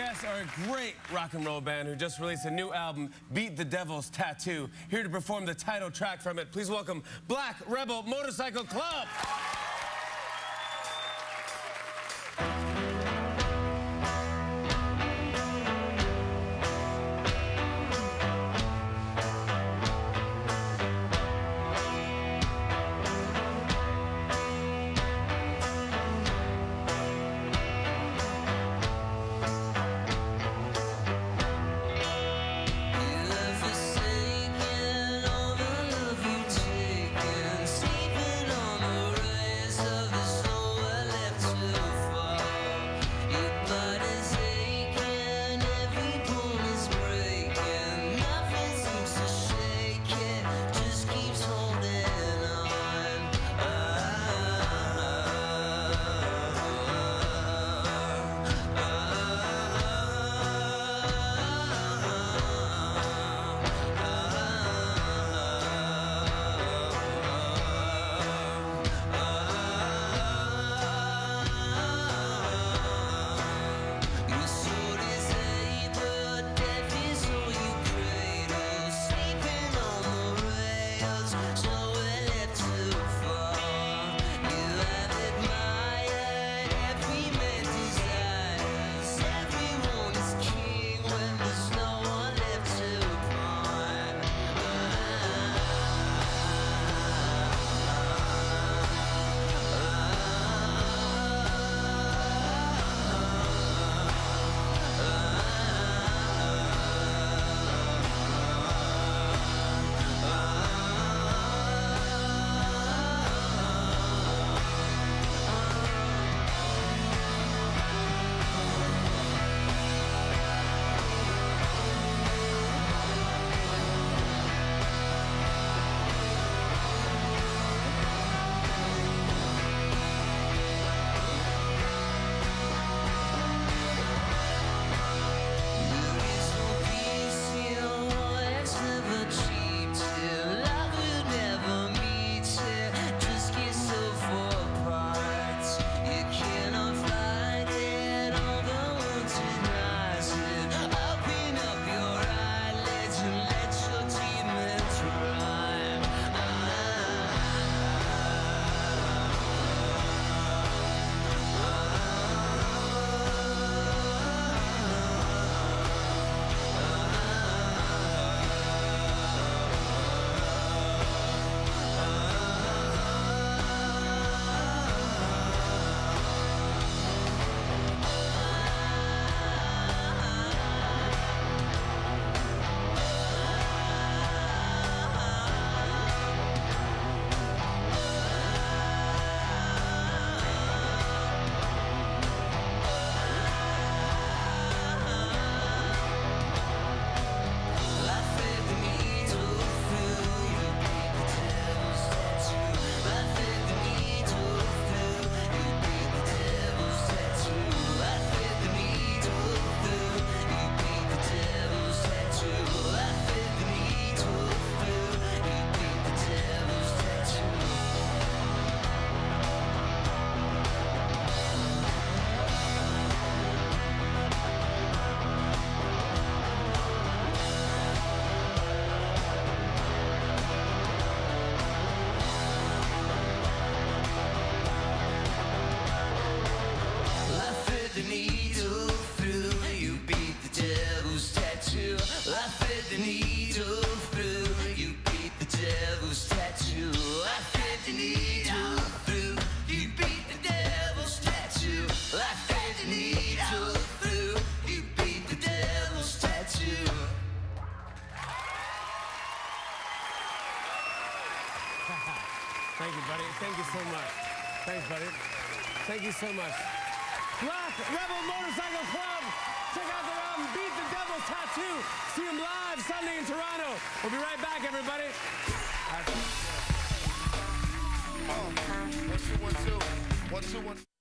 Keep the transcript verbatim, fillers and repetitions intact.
guests are a great rock and roll band who just released a new album, Beat the Devil's Tattoo. Here to perform the title track from it, please welcome Black Rebel Motorcycle Club. Thank you, buddy. Thank you so much. Thanks, buddy. Thank you so much. Black Rebel Motorcycle Club. Check out their album, Beat the Devil's Tattoo. See them live Sunday in Toronto. We'll be right back, everybody. Oh, one, two, one, two. One, two, one.